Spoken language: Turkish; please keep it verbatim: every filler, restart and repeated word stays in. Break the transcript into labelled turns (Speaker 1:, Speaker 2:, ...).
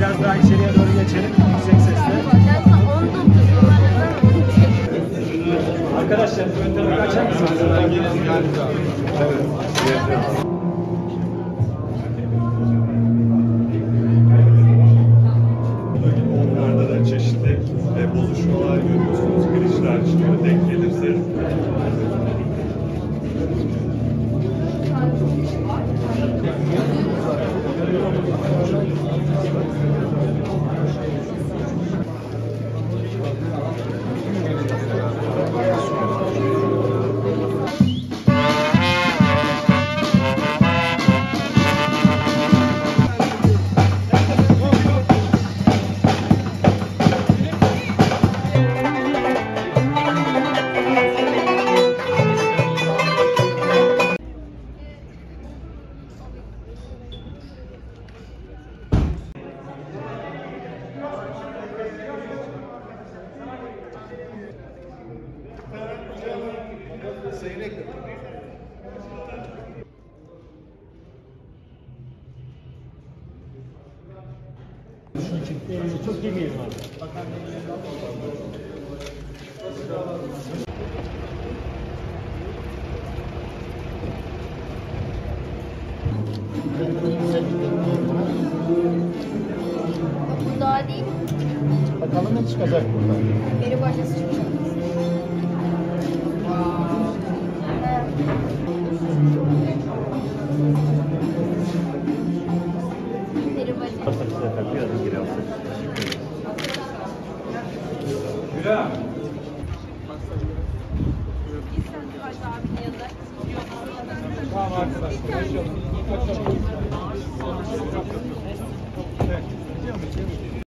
Speaker 1: biraz daha içeriye doğru geçelim. Yüksek sesle. Arkadaşlar ön tarafı açar mısınız? Evet.
Speaker 2: Onlarda da çeşitli bozuşmalar görüyorsunuz. Girişler çıkıyor. Denk gelirse.
Speaker 1: Çok yemeyelim abi.
Speaker 3: Bu daha değil.
Speaker 1: Bakalım ne çıkacak buradan.
Speaker 3: Peri bacası çıkacak. Peri bacası.
Speaker 1: Güzel. Tamam arkadaşlar.